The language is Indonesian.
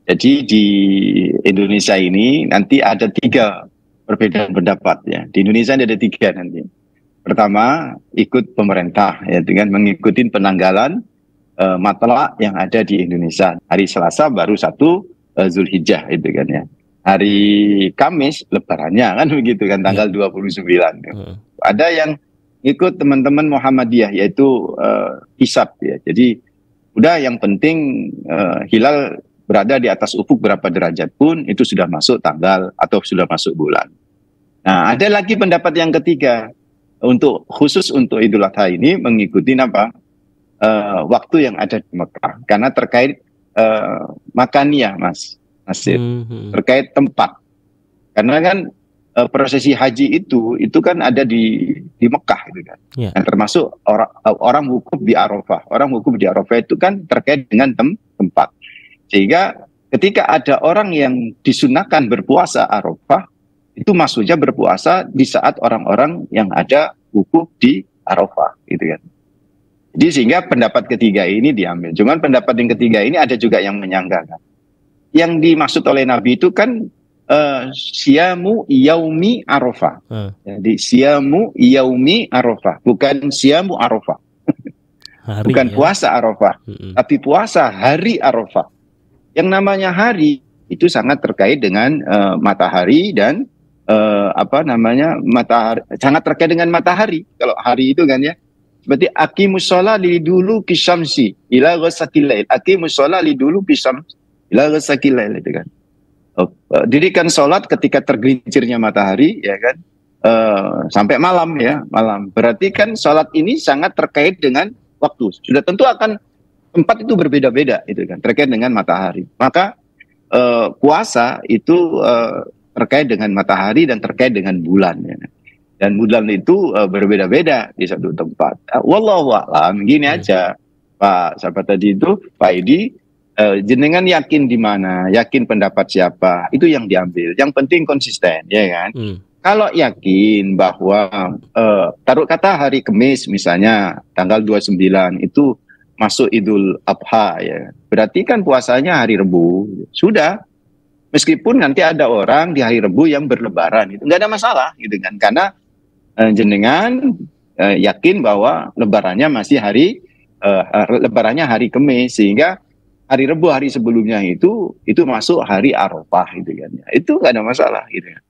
Jadi di Indonesia ini nanti ada 3 perbedaan pendapat ya. Di Indonesia ada 3 nanti. Pertama, ikut pemerintah ya dengan mengikuti penanggalan matlak yang ada di Indonesia. Hari Selasa baru 1 Zulhijjah itu kan ya. Hari Kamis lebarannya kan begitu kan tanggal 29. Ada yang ikut teman-teman Muhammadiyah yaitu hisab ya. Jadi udah yang penting hilal berada di atas ufuk berapa derajat pun itu sudah masuk tanggal atau sudah masuk bulan. Nah, ada lagi pendapat yang ketiga khusus untuk Idul Adha ini mengikuti apa? Waktu yang ada di Mekah karena terkait makaniyah Mas Nasir, terkait tempat. Karena kan prosesi haji itu kan ada di Mekah gitu kan. Yang termasuk orang wukuf di Arafah. Orang wukuf di Arafah itu kan terkait dengan tempat. Sehingga ketika ada orang yang disunahkan berpuasa Arafah, itu maksudnya berpuasa di saat orang-orang yang ada wukuf di Arafah, gitu kan. Jadi sehingga pendapat ketiga ini diambil. Cuman pendapat yang ketiga ini ada juga yang menyanggakan. Yang dimaksud oleh Nabi itu kan siamu yaumi Arafah. Jadi siamu yaumi Arafah, bukan siamu Arafah. Bukan puasa Arafah, tapi puasa hari Arafah. Yang namanya hari itu sangat terkait dengan matahari dan matahari, sangat terkait dengan matahari. Kalau hari itu kan ya, seperti aqimus shalah lidulu kisyamsi ila ghasaqil lail. Aqimus shalah lidulu kisyamsi ila ghasaqil lail itu kan. Dirikan sholat ketika tergelincirnya matahari ya kan, sampai malam ya, malam. Berarti kan sholat ini sangat terkait dengan waktu. Sudah tentu akan tempat itu berbeda-beda itu kan terkait dengan matahari. Maka puasa itu terkait dengan matahari dan terkait dengan bulan ya. Dan bulan itu berbeda-beda di satu tempat. Wallahu a'lam, gini aja Pak siapa tadi itu Pak Edi, jenengan yakin di mana, yakin pendapat siapa, itu yang diambil. Yang penting konsisten ya kan. Kalau yakin bahwa taruh kata hari Kamis misalnya tanggal 29 itu masuk Idul Adha ya. Berarti kan puasanya hari Rebu. Sudah. Meskipun nanti ada orang di hari Rebu yang berlebaran itu nggak ada masalah gitu kan. Karena jenengan yakin bahwa lebarannya masih lebarannya hari Kamis, sehingga hari Rebu hari sebelumnya itu masuk hari Arafah gitu kan. Itu nggak ada masalah gitu kan.